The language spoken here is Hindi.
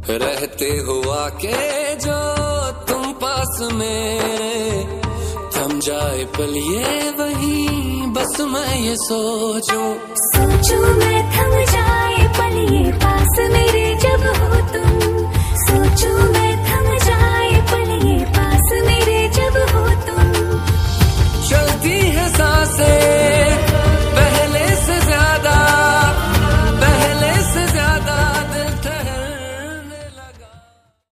रहते हुआ के जो तुम पास मेरे, थम जाए पल ये वही बस मैं ये सोचूं मैं थम जाए पल ये पास मेरे जब हो तुम।